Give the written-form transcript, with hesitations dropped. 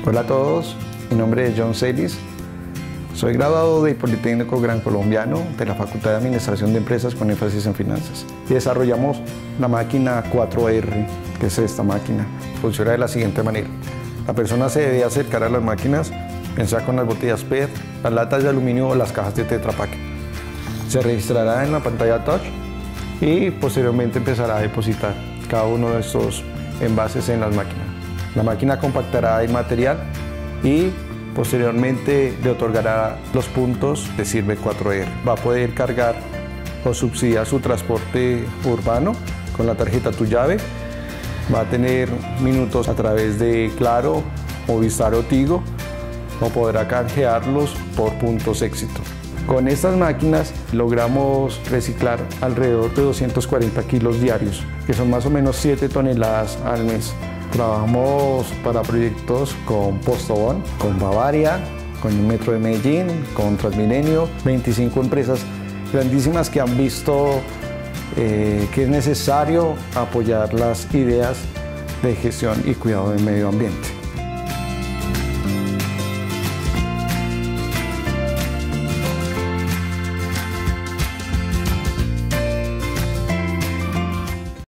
Hola a todos, mi nombre es John Celis. Soy graduado del Politécnico Gran Colombiano de la Facultad de Administración de Empresas con énfasis en finanzas. Y desarrollamos la máquina 4R, que es esta máquina. Funciona de la siguiente manera. La persona se debe acercar a las máquinas, pensar con las botellas PET, las latas de aluminio o las cajas de Tetra Pak. Se registrará en la pantalla touch y posteriormente empezará a depositar cada uno de estos envases en las máquinas. La máquina compactará el material y posteriormente le otorgará los puntos de Sirve 4R. Va a poder cargar o subsidiar su transporte urbano con la tarjeta Tu Llave. Va a tener minutos a través de Claro, Movistar o Tigo, o podrá canjearlos por puntos éxito. Con estas máquinas logramos reciclar alrededor de 240 kilos diarios, que son más o menos 7 toneladas al mes. Trabajamos para proyectos con Postobón, con Bavaria, con el Metro de Medellín, con Transmilenio, 25 empresas grandísimas que han visto que es necesario apoyar las ideas de gestión y cuidado del medio ambiente.